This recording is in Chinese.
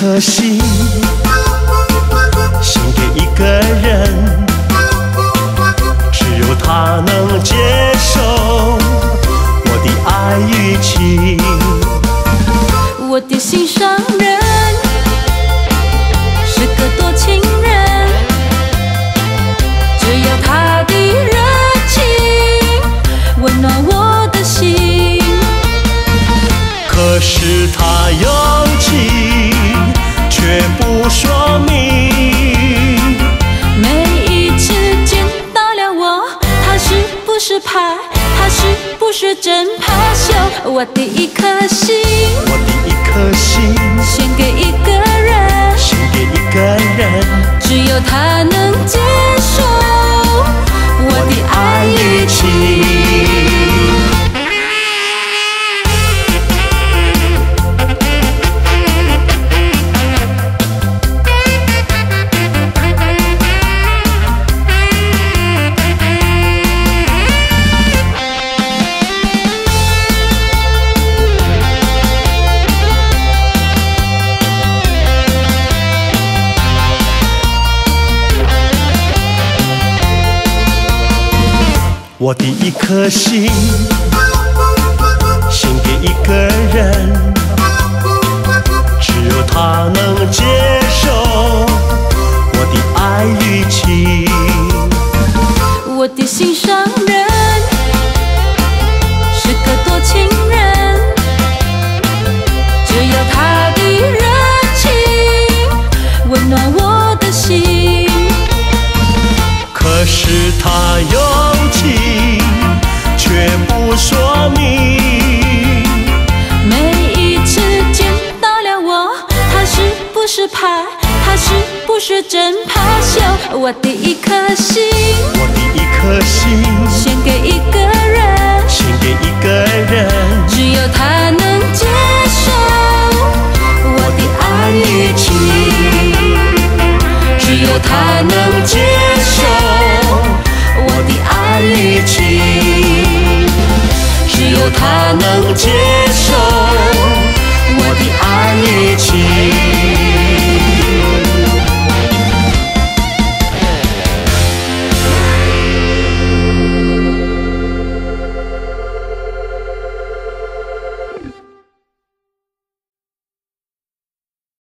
颗心献给一个人，只有他能接受我的爱与情。 我的心上人是个多情人，只有他的热情温暖我的心。 可是他有情却不说明， 每一次见到了我，他是不是怕？他是不是真怕羞？我的一颗心， 我的一颗心献给一个人， 献给一个人， 只有他能接受我的爱与情。 我的一颗心献给一个人，只有他能接受我的爱与情。 我的心上人是个多情人，只有他的热情温暖我的心。 可是他有情却不说明， 每一次见到了我，他是不是怕？他是不是真怕羞？我的一颗心， 我的一颗心献给一个人。